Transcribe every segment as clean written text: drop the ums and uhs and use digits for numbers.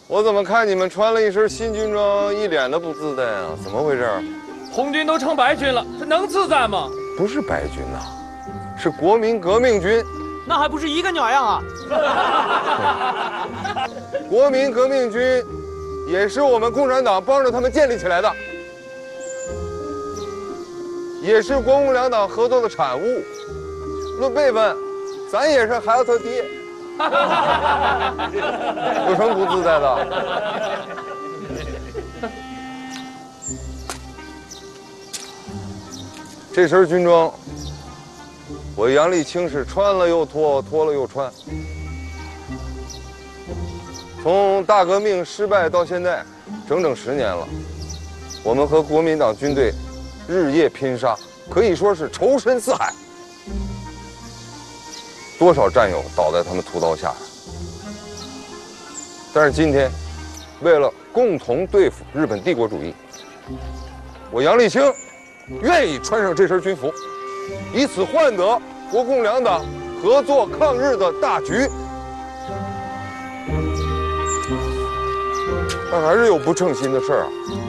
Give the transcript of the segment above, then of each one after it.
我怎么看你们穿了一身新军装，一脸的不自在啊？怎么回事？ 红军都成白军了，这能自在吗？ 不是白军呐，是国民革命军。 那还不是一个鸟样啊！ 国民革命军也是我们共产党帮着他们建立起来的，也是国共两党合作的产物。论辈分，咱也是孩子他爹。有什么不自在的？这身军装，我杨丽清是穿了又脱，脱了又穿。从大革命失败到现在，整整10年了。我们和国民党军队日夜拼杀，可以说是仇深似海。多少战友倒在他们屠刀下。但是今天，为了共同对付日本帝国主义，我杨丽清愿意穿上这身军服，以此换得国共两党合作抗日的大局。但还是有不称心的事儿啊。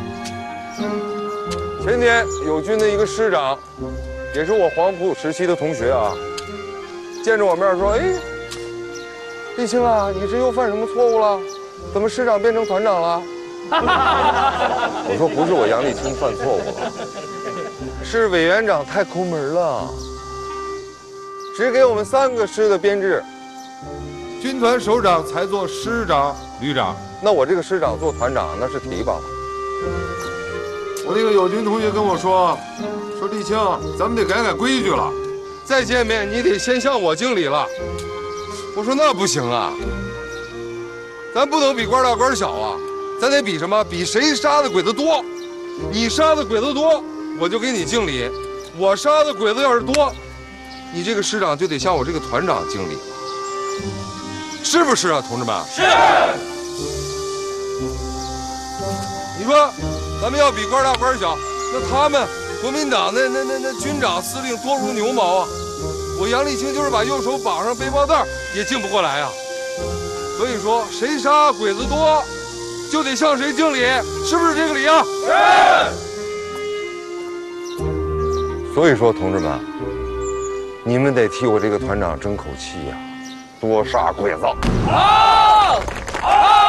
前天友军的一个师长，也是我黄埔时期的同学啊，见着我面说：“哎，丽清啊，你这又犯什么错误了？怎么师长变成团长了？”我说：“不是我杨丽清犯错误了，是委员长太抠门了，只给我们3个师的编制，军团首长才做师长、旅长。那我这个师长做团长那是提拔。我那个友军同学跟我说丽清，咱们得改规矩了，再见面你得先向我敬礼了。我说那不行啊，咱不能比官大官小啊，咱得比什么？比谁杀的鬼子多。你杀的鬼子多，我就给你敬礼；我杀的鬼子要是多，你这个师长就得向我这个团长敬礼，是不是啊，同志们？是。你说，咱们要比官大官小，那他们国民党那军长司令多如牛毛啊！我杨丽清就是把右手绑上背包带也敬不过来啊！所以说，谁杀鬼子多，就得向谁敬礼，是不是这个理啊？是。所以说，同志们，你们得替我这个团长争口气呀，多杀鬼子！好！好！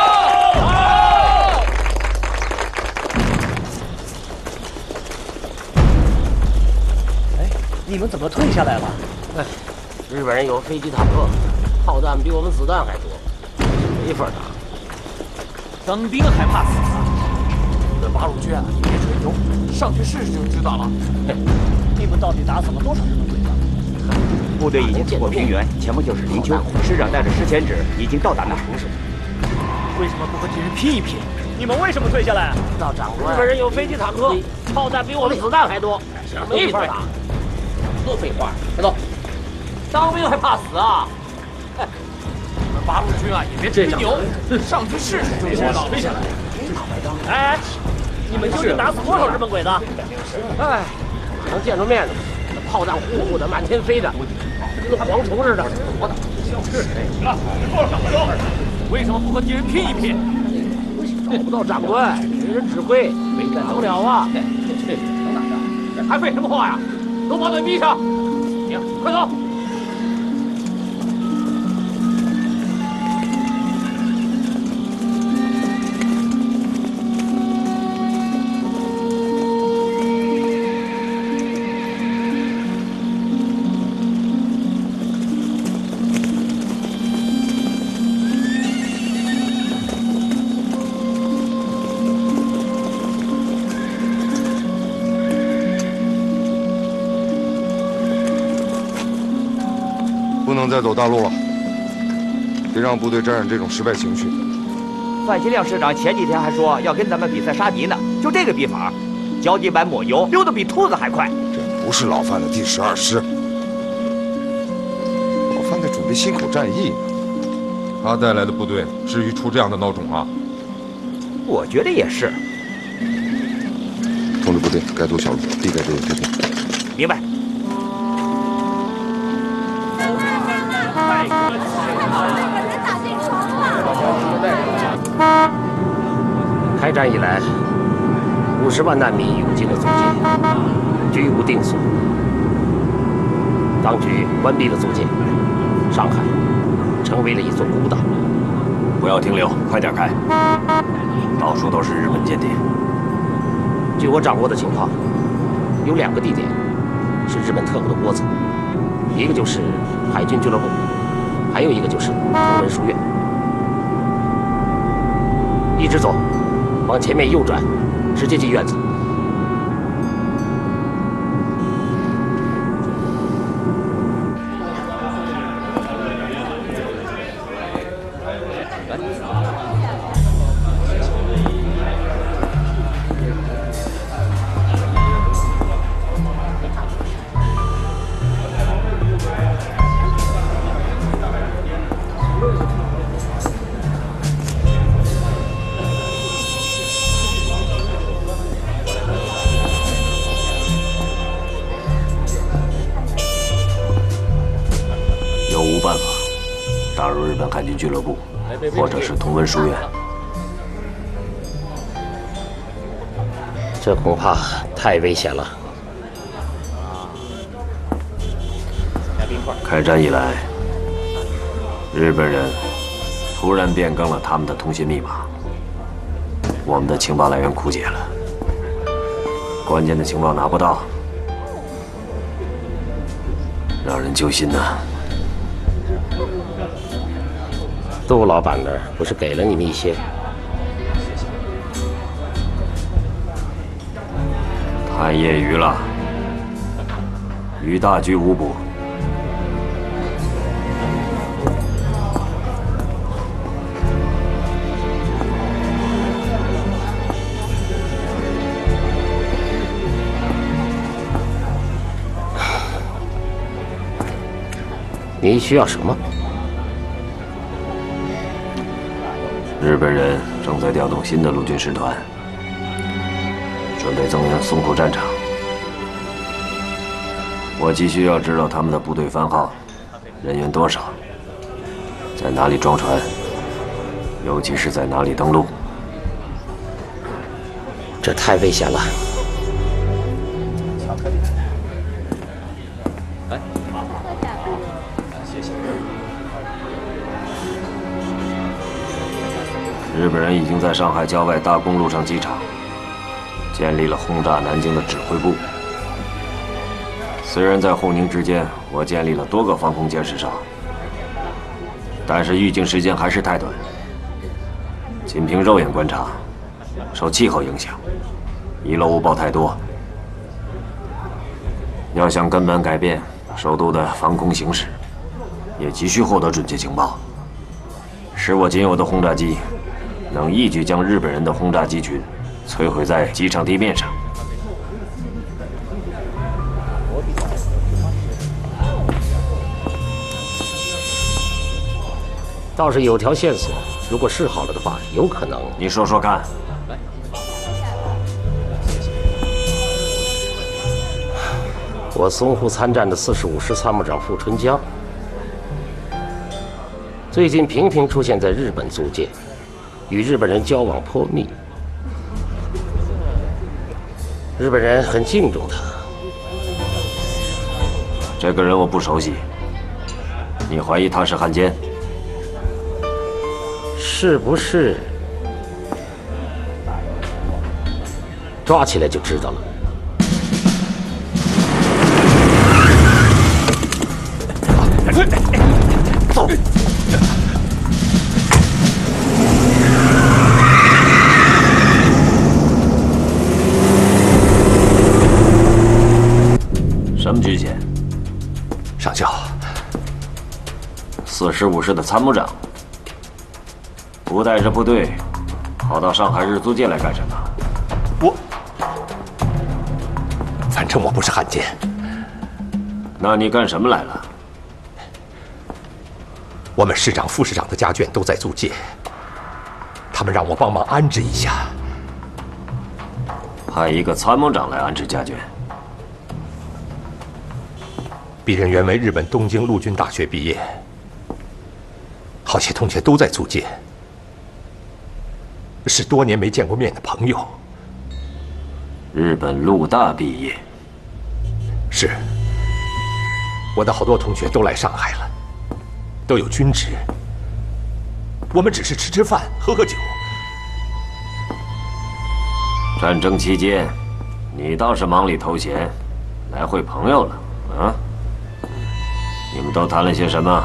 你们怎么退下来了？ 哎，日本人有飞机坦克，炮弹比我们子弹还多，没法打。 当兵还怕死啊？这八路军啊，你别吹牛，上去试试就知道了。你们到底打死了多少日本鬼子？ 部队已经经过平原，前方就是灵丘。师长带着师前旨已经到达那城市。 为什么不和敌人拼一拼？你们为什么退下来？ 道长官，日本人有飞机坦克，炮弹比我们子弹还多，没法打。多废话，快走！当兵还怕死啊？ 你们八路军啊，也别吹牛，上去试试就知道了。哎，你们究竟打死多少日本鬼子？ 哎，能见着面的，那炮弹呼呼的，满天飞的，跟蝗虫似的，我打。是啊，够了， 为什么不和敌人拼一拼？ 找不到长官，没人指挥，没干成了啊！还废什么话呀？都把嘴闭上！行，快走！ 不能再走大路了，别让部队沾染这种失败情绪。 范新亮师长前几天还说要跟咱们比赛杀敌呢，就这个比法，胶底板抹油，溜得比兔子还快。 这不是老范的第12师，老范在准备忻口战役呢。他带来的部队至于出这样的孬种啊？ 我觉得也是。 通知部队该走小路，避开这个贴片。 明白。 把人打进床了。 开战以来，50万难民涌进了租界，居无定所。当局关闭了租界，上海成为了一座孤岛。 不要停留，快点开！到处都是日本间谍。 据我掌握的情况，有2个地点是日本特务的窝子，一个就是海军俱乐部，还有一个就是同文书院。一直走，往前面右转，直接进院子。 办法打入日本海军俱乐部，或者是同文书院。 这恐怕太危险了。 开战以来，日本人突然变更了他们的通信密码，我们的情报来源枯竭了，关键的情报拿不到，让人揪心呐。 杜老板那儿不是给了你们一些？ 太业余了，于大局无补。 你需要什么？ 日本人正在调动新的陆军师团，准备增援淞沪战场。我急需要知道他们的部队番号、人员多少，在哪里装船，尤其是在哪里登陆。 这太危险了。 日本人已经在上海郊外大公路上机场建立了轰炸南京的指挥部。虽然在沪宁之间，我建立了多个防空监视哨，但是预警时间还是太短。仅凭肉眼观察，受气候影响，遗漏误报太多。要想根本改变首都的防空形势，也急需获得准确情报，使我仅有的轰炸机 能一举将日本人的轰炸机群摧毁在机场地面上。 倒是有条线索，如果试好了的话，有可能。 你说说看。 我淞沪参战的45师参谋长傅春江，最近频频出现在日本租界。 与日本人交往颇密，日本人很敬重他。 这个人我不熟悉，你怀疑他是汉奸？ 是不是？抓起来就知道了。走。 什么军衔？ 上校 ，45师的参谋长，不带着部队跑到上海日租界来干什么？ 反正我不是汉奸。 那你干什么来了？ 我们师长、副师长的家眷都在租界，他们让我帮忙安置一下。 派一个参谋长来安置家眷。 鄙人原为日本东京陆军大学毕业，好些同学都在租界。 是多年没见过面的朋友。 日本陆大毕业。 是。我的好多同学都来上海了，都有军职。我们只是吃吃饭、喝喝酒。 战争期间，你倒是忙里偷闲，来会朋友了啊？你们都谈了些什么？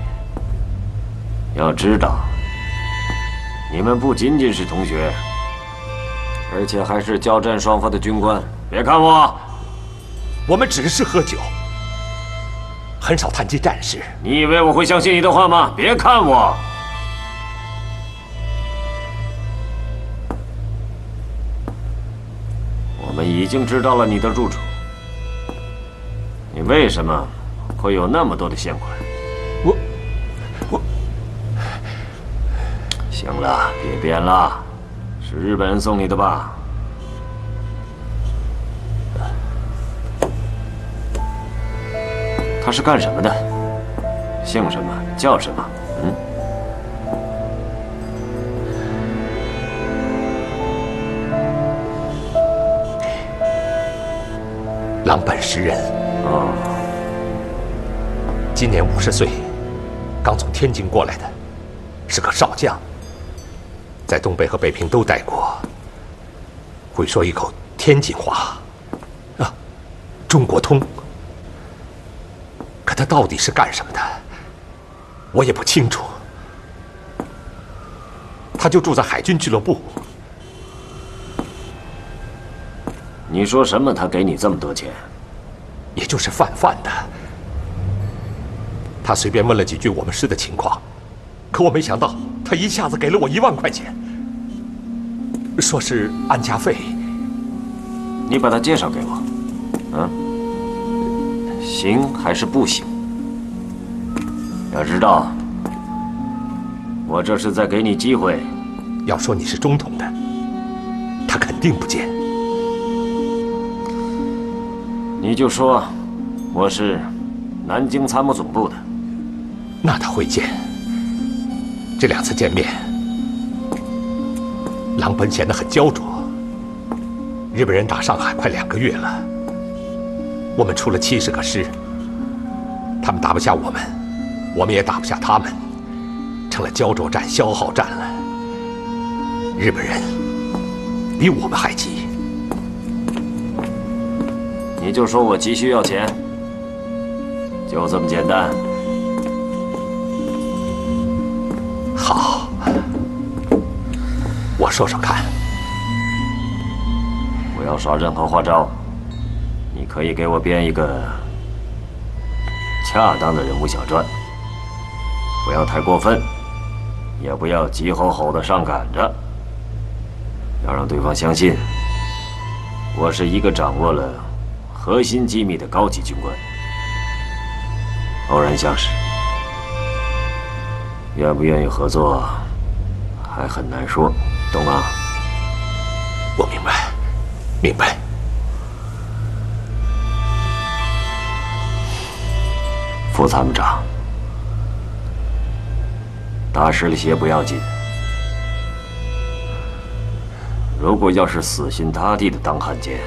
要知道，你们不仅仅是同学，而且还是交战双方的军官。别看我， 我们只是喝酒，很少谈及战事。 你以为我会相信你的话吗？别看我。我们已经知道了你的住处，你为什么会有那么多的现款？ 我， 行了，别编了，是日本人送你的吧？他是干什么的？姓什么？叫什么？ 郎本时人。 哦， 今年50岁，刚从天津过来的，是个少将，在东北和北平都待过，会说一口天津话，啊，中国通。可他到底是干什么的，我也不清楚。他就住在海军俱乐部。 你说什么？他给你这么多钱？ 也就是泛泛的。他随便问了几句我们师的情况，可我没想到他一下子给了我1万块钱，说是安家费。 你把他介绍给我，行还是不行？要知道，我这是在给你机会。 要说你是中统的，他肯定不见。 你就说我是南京参谋总部的， 那他会见。这2次见面，郎本显得很焦灼。日本人打上海快2个月了，我们出了70个师，他们打不下我们，我们也打不下他们，成了焦灼战、消耗战了。日本人比我们还急。 你就说我急需要钱，就这么简单。 好，我说说看。 不要耍任何花招，你可以给我编一个恰当的人物小传，不要太过分，也不要急吼吼的上赶着，要让对方相信我是一个掌握了核心机密的高级军官。偶然相识，愿不愿意合作还很难说，懂吗？ 我明白，明白。 副参谋长，打实了些不要紧，如果要是死心塌地的当汉奸，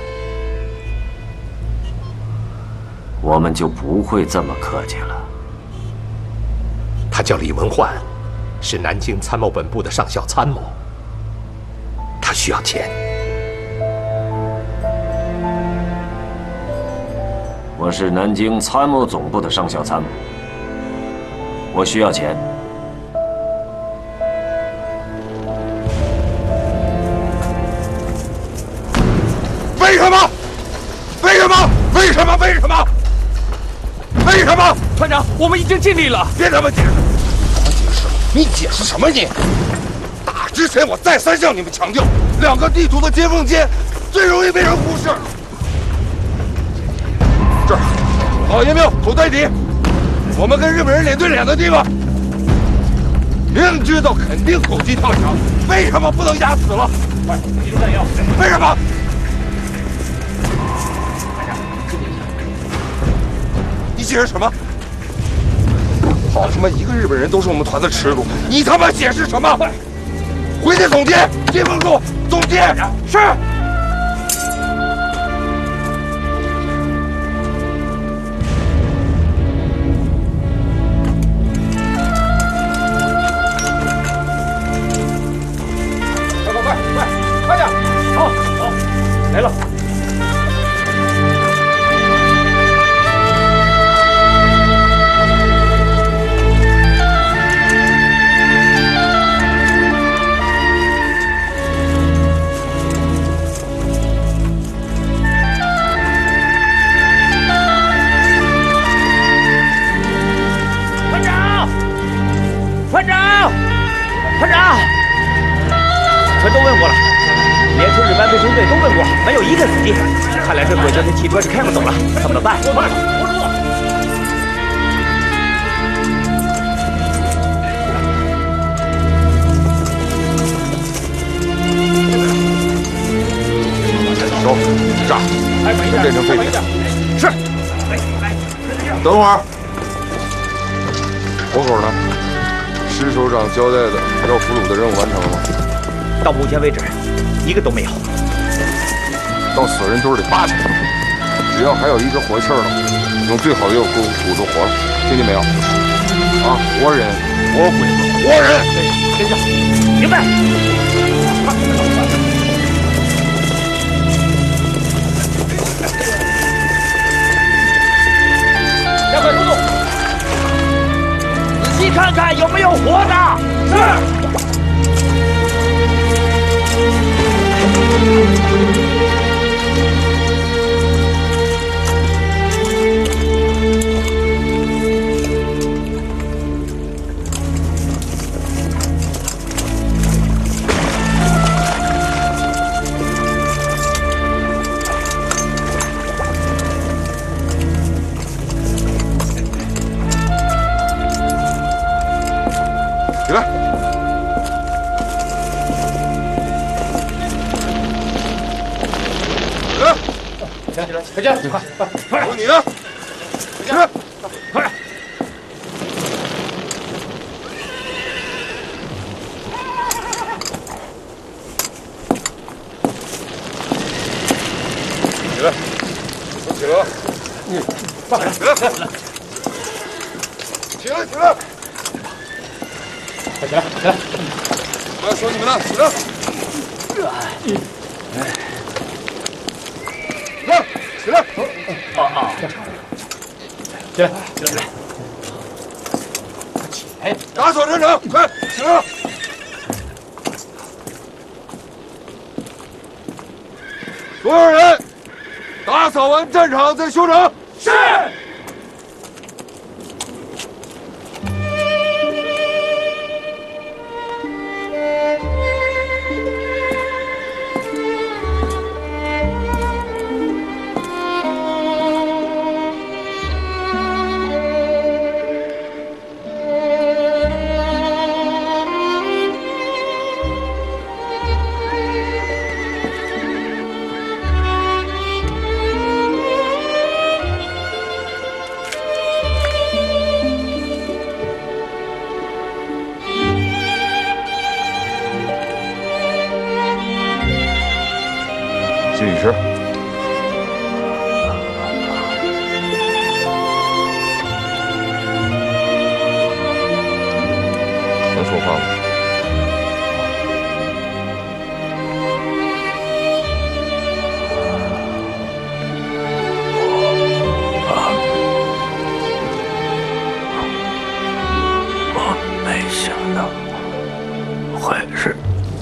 我们就不会这么客气了。 他叫李文焕，是南京参谋本部的上校参谋。他需要钱。 我是南京参谋总部的上校参谋，我需要钱。 为什么？为什么？为什么？为什么？为什么？ 团长，我们已经尽力了。 别他妈解释！怎么解释？你解释什么你？打之前我再三向你们强调，2个地图的接缝间最容易被人忽视。这儿，老爷命，口袋底，我们跟日本人脸对脸的地方，明知道肯定狗急跳墙，为什么不能压死了？快，集中弹药。为什么？你解释什么？好他妈一个日本人都是我们团的耻辱，你他妈解释什么？ 回去总结，接风处总结。 是。 快点！好，来了。 团长，全都问过了，连村日班卫生队都问过，没有一个死地。看来这鬼子的汽车是开不走了，怎么办？ 走，炸，先变成废品。 是。 等会儿，活口呢？师首长交代的要俘虏的任务完成了吗？ 到目前为止，一个都没有。 到死人堆里扒去，只要还有一根活气儿了，用最好的药膏捂住活了，听见没有？啊，活人、活鬼子、活人！ 跟上，明白。 加快速度！ 仔细看看有没有活的。是。 起来！ 起来！快！ 有你呢！起来！ 快！ 起来！都起来了！ 放开！ 起来！起来！起来！ 快起来！起来！ 我要说你们呢！起来！起来！ 起来！起来！快起来！ 打扫战场，快起来！所有人，打扫完战场再休整。 是。 进去吃。能说话吗？ 我没想到会是。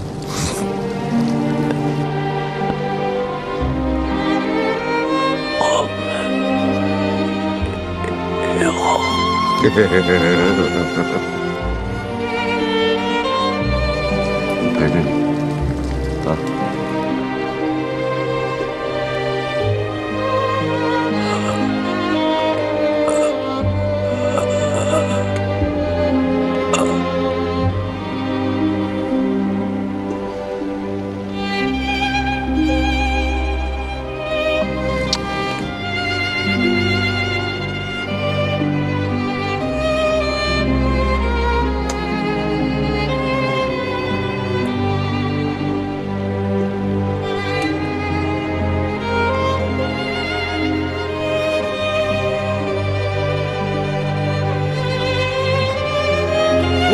陪着你啊！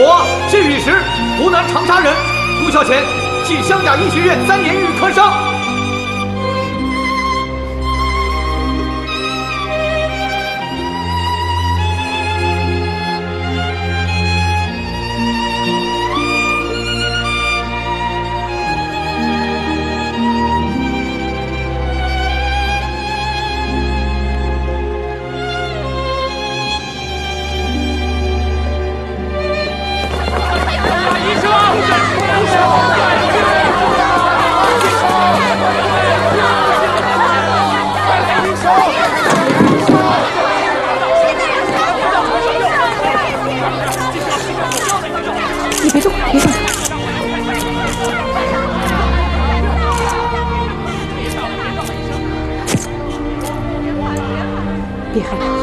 我谢雨石，湖南长沙人，朱孝乾，系湘雅医学院3年预科生。 你别动，别动！别害怕。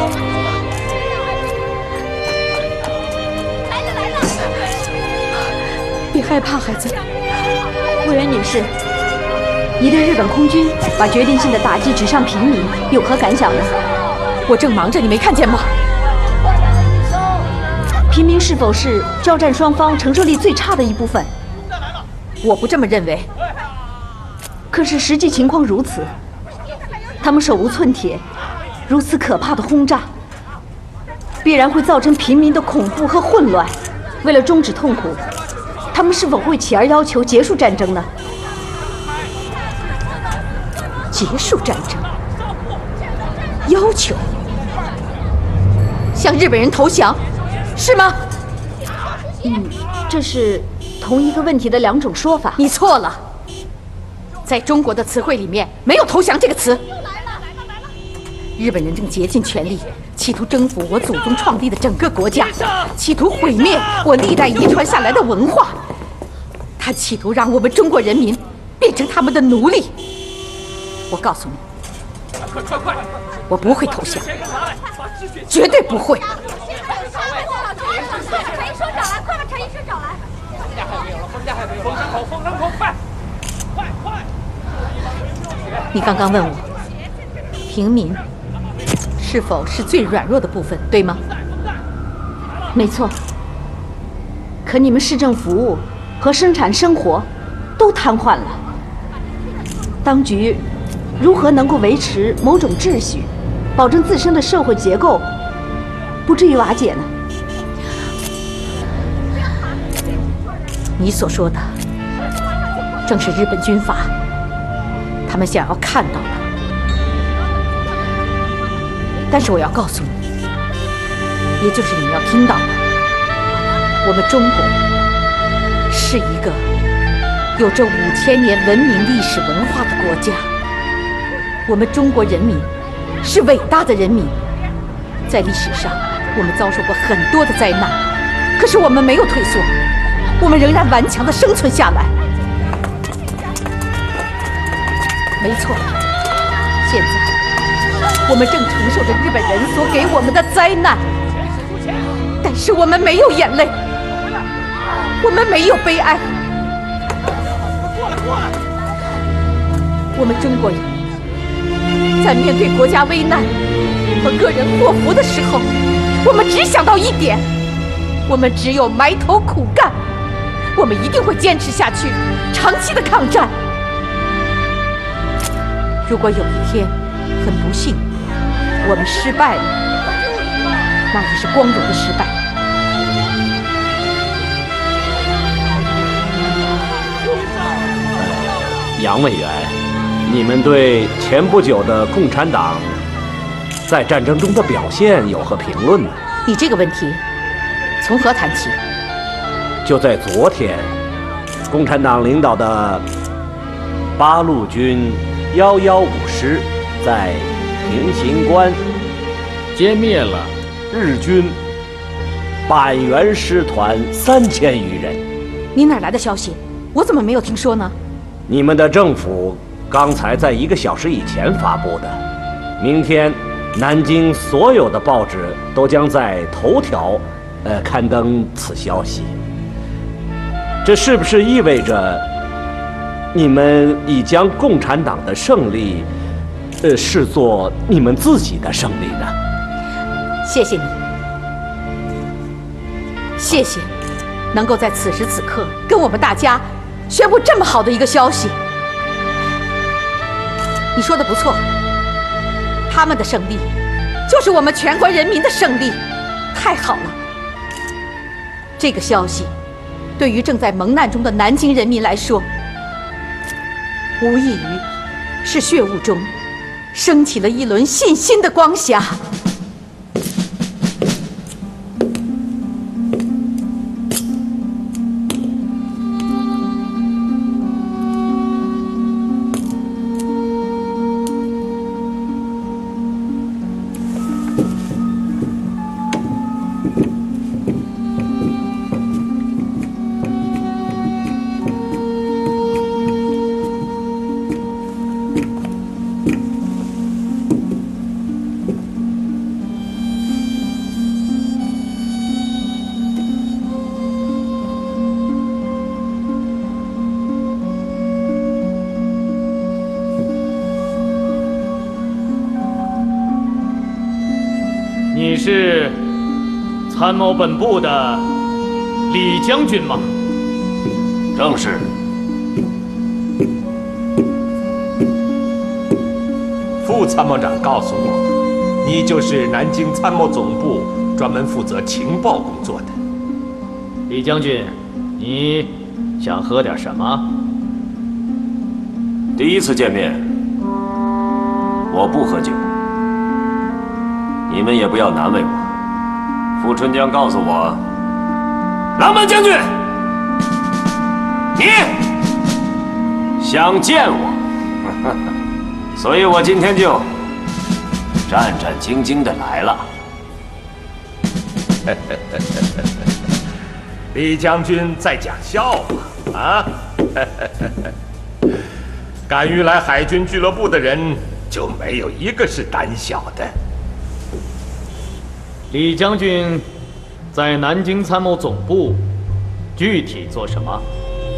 别害怕，孩子。 委员女士，你对日本空军把决定性的打击指向平民有何感想呢？ 我正忙着，你没看见吗？ 平民是否是交战双方承受力最差的一部分？ 我不这么认为。 可是实际情况如此，他们手无寸铁，如此可怕的轰炸，必然会造成平民的恐怖和混乱。为了终止痛苦，他们是否会起而要求结束战争呢？ 结束战争？要求？向日本人投降？是吗？ 这是同一个问题的2种说法。 你错了，在中国的词汇里面没有投降这个词。日本人正竭尽全力，企图征服我祖宗创立的整个国家，企图毁灭我历代遗传下来的文化。他企图让我们中国人民变成他们的奴隶。我告诉你，我不会投降，绝对不会。 陈医生找来，快把陈医生找来！封架还没有了，封架还没有了！封山口，快！ 你刚刚问我，平民是否是最软弱的部分，对吗？ 没错。可你们市政服务和生产生活都瘫痪了，当局如何能够维持某种秩序，保证自身的社会结构不至于瓦解呢？ 你所说的，正是日本军阀他们想要看到的。但是我要告诉你，也就是你要听到的，我们中国是一个有着5000年文明历史文化的国家。我们中国人民是伟大的人民，在历史上我们遭受过很多的灾难，可是我们没有退缩，我们仍然顽强地生存下来。没错，现在我们正承受着日本人所给我们的灾难，但是我们没有眼泪，我们没有悲哀。我们中国人在面对国家危难和个人祸福的时候，我们只想到一点，我们只有埋头苦干，我们一定会坚持下去，长期的抗战。如果有一天很不幸我们失败了，那也是光荣的失败。 杨委员，你们对前不久的共产党在战争中的表现有何评论呢？ 你这个问题从何谈起？ 就在昨天，共产党领导的八路军115师在平型关歼灭了日军板垣师团3000余人。 你哪来的消息？我怎么没有听说呢？ 你们的政府刚才在1个小时以前发布的，明天南京所有的报纸都将在头条刊登此消息。这是不是意味着你们已将共产党的胜利视作你们自己的胜利呢？ 谢谢你。 谢谢，能够在此时此刻跟我们大家宣布这么好的一个消息。你说的不错，他们的胜利就是我们全国人民的胜利，太好了！这个消息对于正在蒙难中的南京人民来说，无异于是血雾中升起了一轮信心的光霞。 你是参谋本部的李将军吗？ 正是。 副参谋长告诉我，你就是南京参谋总部专门负责情报工作的。 李将军，你想喝点什么？ 第一次见面，我不喝酒。你们也不要难为我。傅春江告诉我，郎本将军，你想见我，所以我今天就战战兢兢地来了。 李将军在讲笑话啊！敢于来海军俱乐部的人，就没有一个是胆小的。 李将军在南京参谋总部具体做什么？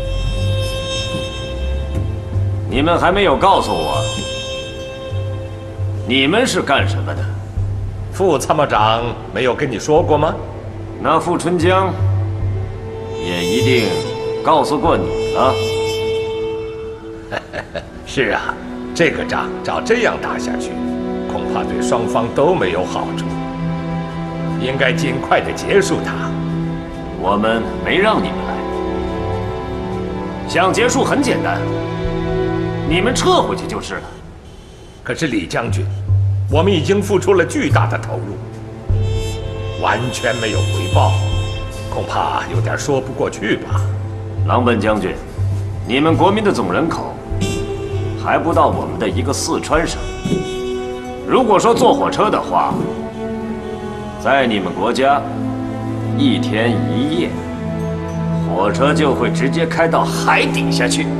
你们还没有告诉我，你们是干什么的？ 副参谋长没有跟你说过吗？ 那傅春江也一定告诉过你了。 是啊，这个仗照这样打下去，恐怕对双方都没有好处。应该尽快的结束它。 我们没让你们来，想结束很简单，你们撤回去就是了。 可是李将军，我们已经付出了巨大的投入，完全没有回报，恐怕有点说不过去吧。 郎本将军，你们国民的总人口还不到我们的一个四川省。如果说坐火车的话，在你们国家，1天1夜，火车就会直接开到海底下去。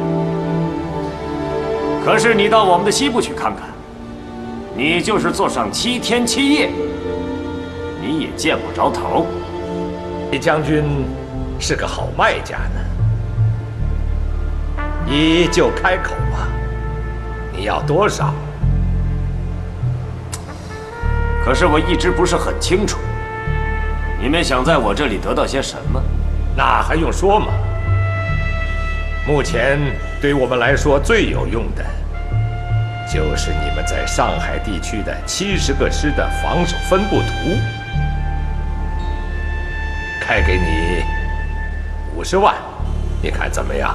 可是你到我们的西部去看看，你就是坐上7天7夜，你也见不着头。 李将军是个好卖家呢，你就开口吧，你要多少？ 可是我一直不是很清楚，你们想在我这里得到些什么？ 那还用说吗？目前对我们来说最有用的，就是你们在上海地区的70个师的防守分布图。开给你50万，你看怎么样？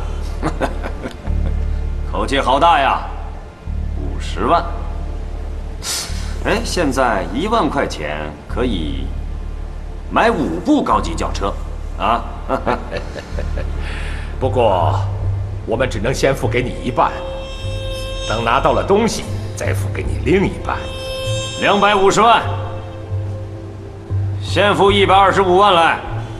口气好大呀，50万。哎，现在1万块钱可以买5部高级轿车，啊！ 不过，我们只能先付给你一半，等拿到了东西再付给你另一半。 250万，先付125万来。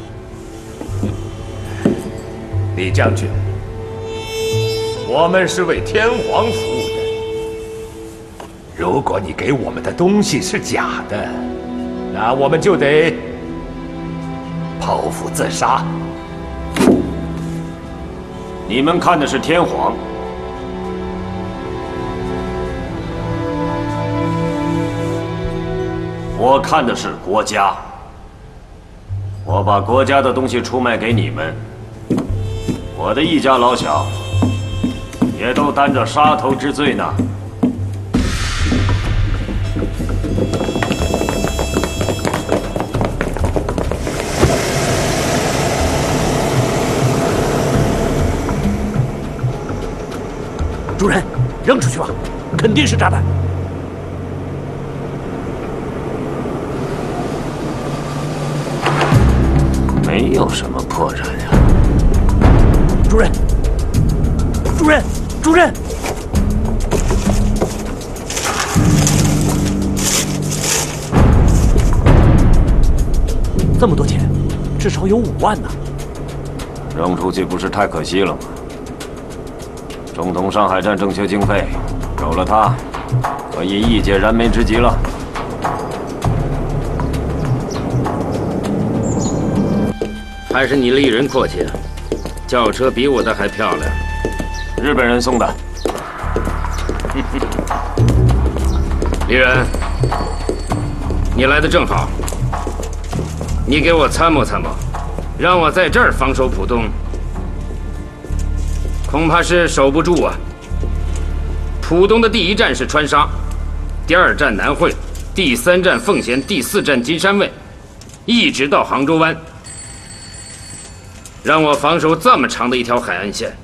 李将军，我们是为天皇服务的。如果你给我们的东西是假的，那我们就得剖腹自杀。 你们看的是天皇，我看的是国家。 我把国家的东西出卖给你们，我的一家老小也都担着杀头之罪呢。 主人，扔出去吧，肯定是炸弹。 没有什么破绽呀。 主人，主人，主人！这么多钱，至少有5万呢。 扔出去不是太可惜了吗？中统上海站正缺经费，有了它，可以一解燃眉之急了。 还是你丽人阔气，轿车比我的还漂亮。 日本人送的。 丽人，你来的正好。你给我参谋参谋，让我在这儿防守浦东，恐怕是守不住啊。浦东的第1站是川沙，第2站南汇，第3站奉贤，第4站金山卫，一直到杭州湾。让我防守这么长的一条海岸线，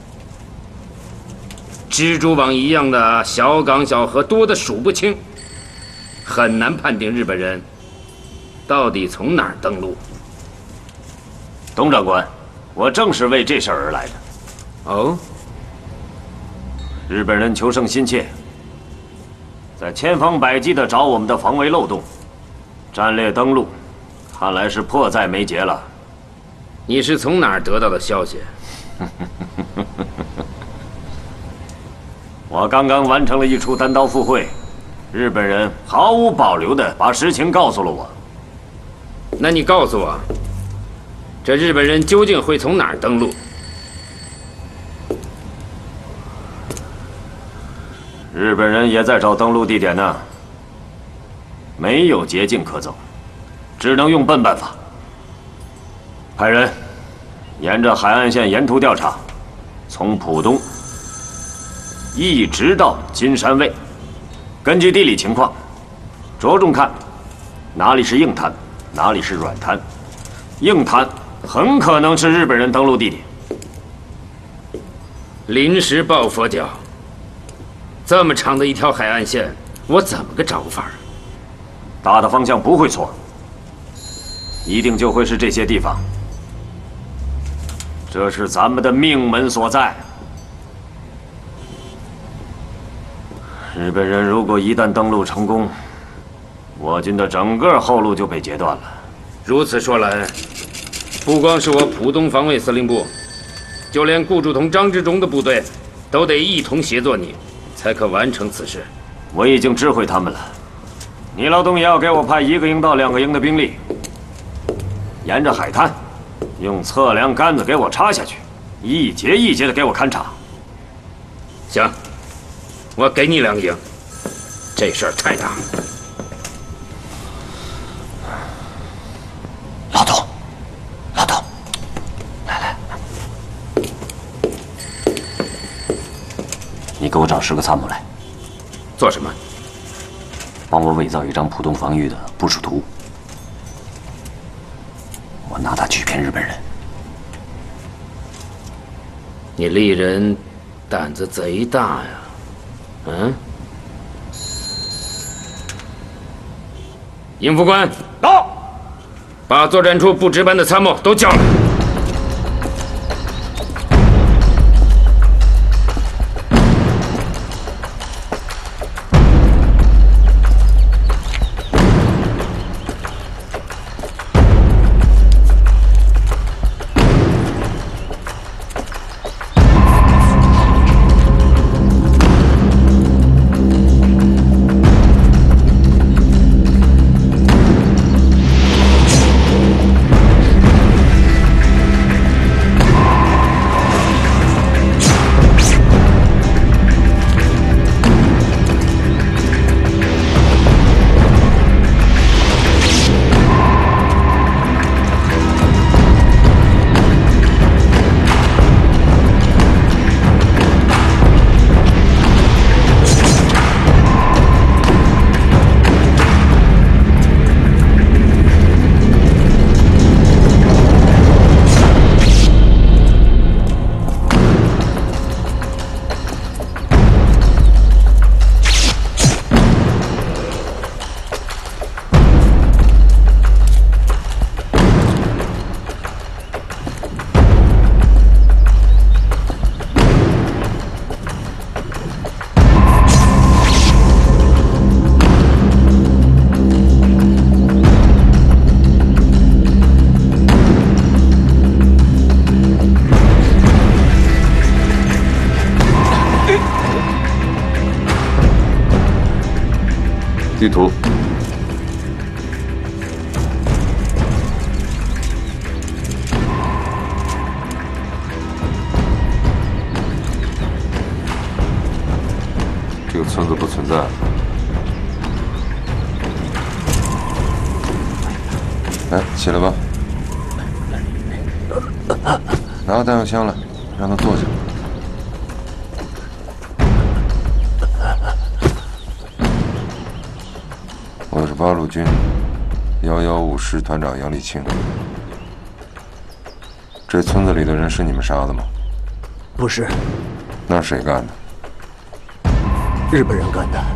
蜘蛛网一样的小港小河多得数不清，很难判定日本人到底从哪儿登陆。 董长官，我正是为这事儿而来的。 哦， 日本人求胜心切，在千方百计地找我们的防卫漏洞，战略登陆，看来是迫在眉睫了。 你是从哪儿得到的消息？ 我刚刚完成了一出单刀赴会，日本人毫无保留地把实情告诉了我。 那你告诉我，这日本人究竟会从哪儿登陆？ 日本人也在找登陆地点呢，没有捷径可走，只能用笨办法。派人沿着海岸线沿途调查，从浦东一直到金山卫，根据地理情况，着重看哪里是硬滩，哪里是软滩。硬滩很可能是日本人登陆地点。 临时抱佛脚，这么长的一条海岸线，我怎么个找法？ 大的方向不会错，一定就会是这些地方。这是咱们的命门所在。日本人如果一旦登陆成功，我军的整个后路就被截断了。 如此说来，不光是我浦东防卫司令部，就连顾祝同、张之忠的部队，都得一同协作你，才可完成此事。 我已经知会他们了，你老东也要给我派1个营到2个营的兵力，沿着海滩，用测量杆子给我插下去，一节一节的给我勘察。 行，我给你2个营，这事儿太大了。 老董，老董，来，你给我找10个参谋来。 做什么？ 帮我伪造一张浦东防御的部署图，我拿它去骗日本人。 你丽人胆子贼大呀！嗯？营副官到，把作战处不值班的参谋都叫来。 地图。这个村子不存在。来，起来吧。拿个弹药枪来，让他坐下。我是八路军115师团长杨立清。这村子里的人是你们杀的吗？ 不是。 那是谁干的？ 日本人干的。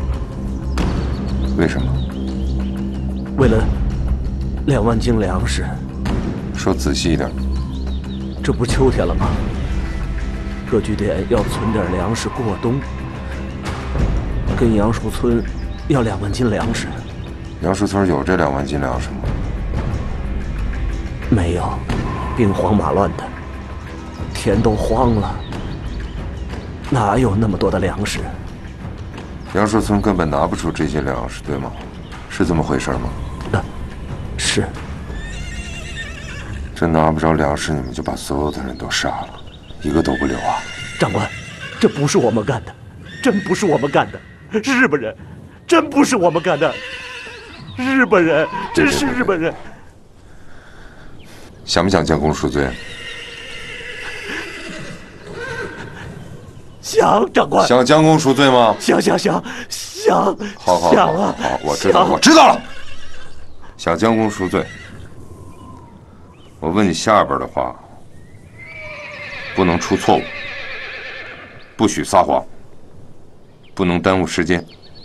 为什么？ 为了2万斤粮食。 说仔细一点。 这不秋天了吗？各据点要存点粮食过冬。跟杨树村要2万斤粮食。 杨树村有这2万斤粮食吗？ 没有，兵荒马乱的，田都荒了，哪有那么多的粮食？ 杨树村根本拿不出这些粮食，对吗？是这么回事吗？ 是。 真拿不着粮食，你们就把所有的人都杀了，一个都不留啊！ 长官，这不是我们干的，真不是我们干的，是日本人，真不是我们干的，日本人，真是日本人。 想不想将功赎罪？ 想，长官。 想将功赎罪吗？ 想。 好， 想啊！ 好，我知道了。想将功赎罪。我问你下边的话，不能出错误，不许撒谎，不能耽误时间，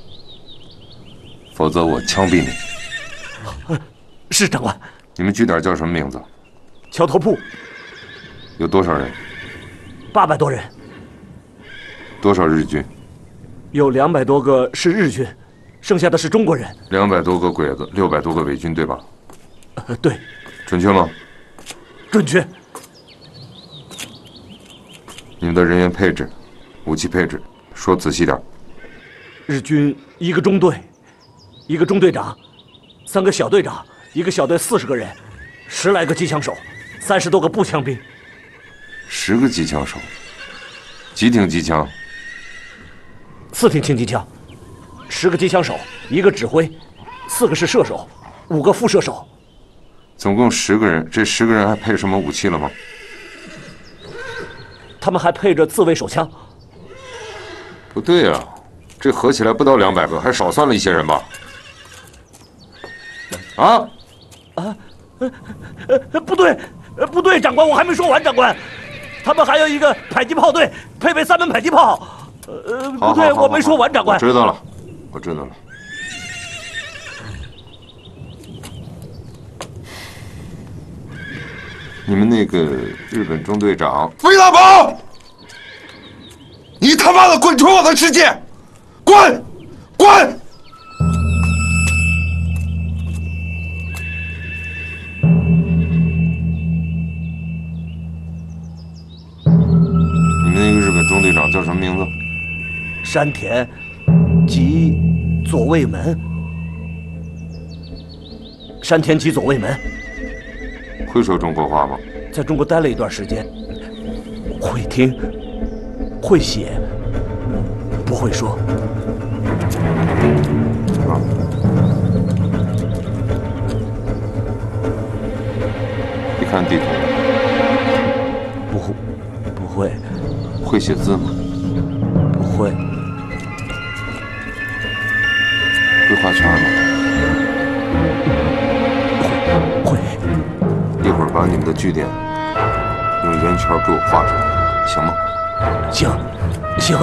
否则我枪毙你。 是长官。 你们据点叫什么名字？ 桥头铺。 有多少人 ？800多人。 多少日军？ 有200多个是日军，剩下的是中国人。 200多个鬼子，600多个伪军，对吧？ 对。 准确吗？ 准确。 你们的人员配置、武器配置，说仔细点。 日军1个中队，1个中队长，3个小队长，1个小队40个人，10来个机枪手，30多个步枪兵 ，10个机枪手，几挺机枪 ？4挺轻机枪，10个机枪手，1个指挥，4个是射手，5个副射手。 总共10个人，这10个人还配什么武器了吗？ 他们还配着自卫手枪。 不对呀，这合起来不到200个，还少算了一些人吧？ 不对，长官，我还没说完，长官，他们还有一个迫击炮队，配备3门迫击炮。不对，我没说完，长官。 我知道了。你们那个日本中队长飞大宝，你他妈的滚出我的世界！滚！你们那个日本中队长叫什么名字？ 山田吉左卫门。山田吉左卫门。 会说中国话吗？ 在中国待了一段时间，会听，会写，不会说。 你看地图？ 不会。 会写字吗？ 不会。 会画圈吗？ 会。 一会儿把你们的据点用圆圈给我画出来，行吗？ 行。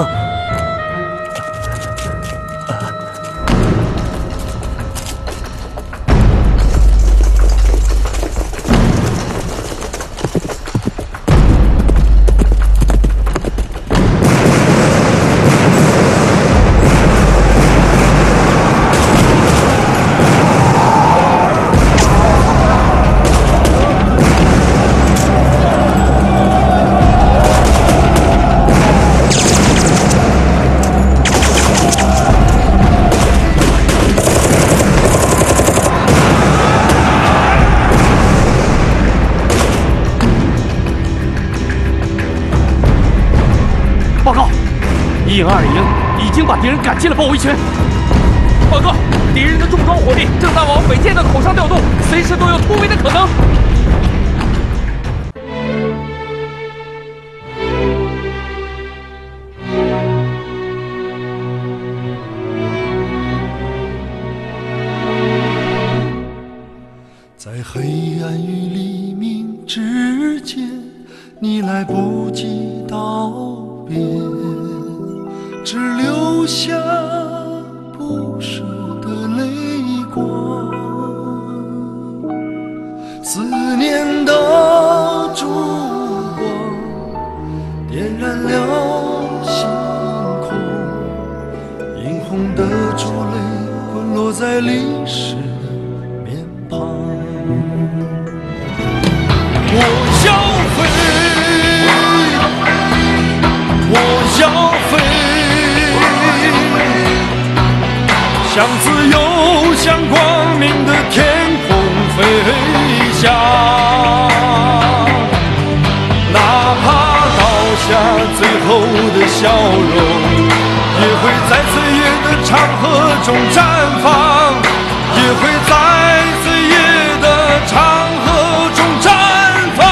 报告，1营2营已经把敌人赶进了包围圈。报告，敌人的重装火力正在往北界的口上调动，随时都有突围的可能。 在黑暗与黎明之间，你来不及道别，只留下不舍的泪光。思念的烛光点燃了星空，映红的珠泪滚落在历史面庞。我要飞，我要飞，向自由向光明的天空飞翔，哪怕倒下最后的笑容，也会在岁月的长河中绽放，也会在岁月的长河中绽放。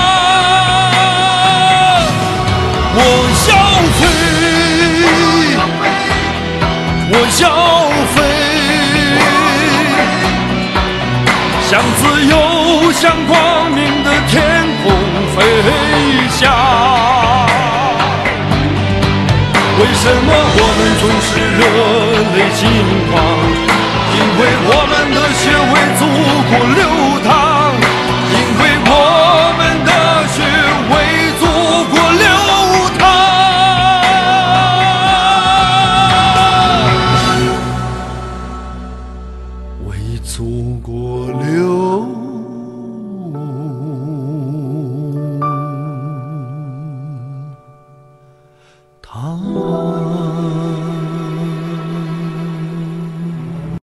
我要飞，我要飞，向自由向光明的天空飞翔。为什么我们总是热泪盈眶？因为我们的血